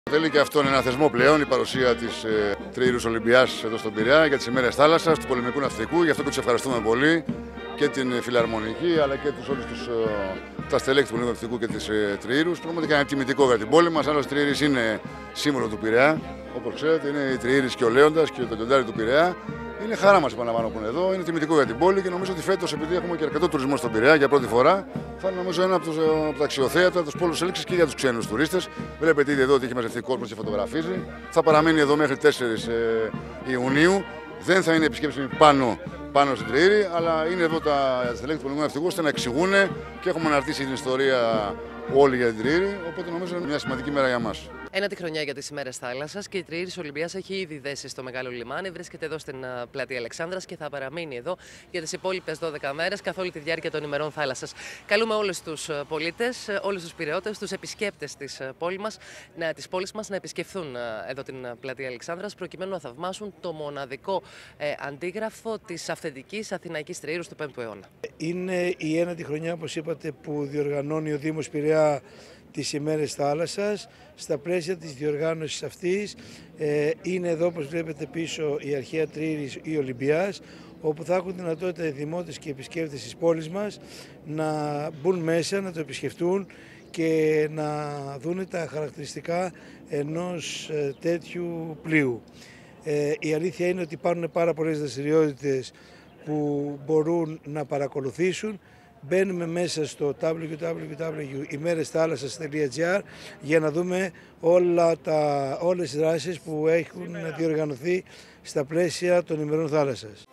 Θέλει και αυτόν ένα θεσμό πλέον η παρουσία της Τριήρους Ολυμπιάς εδώ στον Πειραιά για τις ημέρες θάλασσας, του πολεμικού ναυτικού. Γι' αυτό και τους ευχαριστούμε πολύ και την Φιλαρμονική αλλά και όλους τα στελέχη του πολεμικού ναυτικού και της Τριήρους. Πραγματικά είναι τιμητικό για την πόλη μας. Άλλωστε, Τριήρης είναι σύμβολο του Πειραιά. Όπως ξέρετε, είναι η Τριήρης και ο Λέοντας και το λιοντάρι του Πειραιά. Είναι χαρά μας, επαναλαμβάνω, που είναι εδώ. Είναι τιμητικό για την πόλη και νομίζω ότι φέτος, επειδή έχουμε και αρκετό τουρισμό στον Πειραιά για πρώτη φορά, θα είναι νομίζω ένα από τα αξιοθέατα, τους πόλους έλξης και για τους ξένους τουρίστες. Βλέπετε ήδη εδώ ότι έχει μαζευτεί κόσμος και φωτογραφίζει. Θα παραμείνει εδώ μέχρι 4 Ιουνίου. Δεν θα είναι επισκέψιμη πάνω στην Τριήρη, αλλά είναι εδώ τα στελέχη του πολεμικού ναυτικού ώστε να εξηγούν και έχουμε αναρτήσει την ιστορία όλοι για την Τριήρη. Οπότε νομίζω είναι μια σημαντική μέρα για μας. Ένατη χρονιά για τις ημέρες θάλασσας και η Τριήρης Ολυμπιάς έχει ήδη δέσει στο Μεγάλο Λιμάνι. Βρίσκεται εδώ στην πλατεία Αλεξάνδρας και θα παραμείνει εδώ για τις υπόλοιπες 12 μέρες καθ' όλη τη διάρκεια των ημερών θάλασσας. Καλούμε όλους τους πολίτες, όλους τους πειραιώτες, τους επισκέπτες της πόλης μας να επισκεφθούν εδώ την πλατεία Αλεξάνδρας προκειμένου να θαυμάσουν το μοναδικό αντίγραφο της αυθεντικής αθηναϊκής Τριήρους του 5ου αιώνα. Είναι η ένατη χρονιά, όπως είπατε, που διοργανώνει ο Δήμος Πειραιά τις ημέρες θάλασσας. Στα πλαίσια της διοργάνωσης αυτής είναι εδώ, όπως βλέπετε πίσω, η αρχαία Τριήρης ή Ολυμπιάς, όπου θα έχουν δυνατότητα οι δημότες και οι επισκέπτες της πόλης μας να μπουν μέσα, να το επισκεφτούν και να δουν τα χαρακτηριστικά ενός τέτοιου πλοίου. Η αλήθεια είναι ότι υπάρχουν πάρα πολλές δραστηριότητες που μπορούν να παρακολουθήσουν. Μπαίνουμε μέσα στο www.imeresthalassas.gr για να δούμε όλες τις δράσεις που έχουν διοργανωθεί στα πλαίσια των ημερών θάλασσας.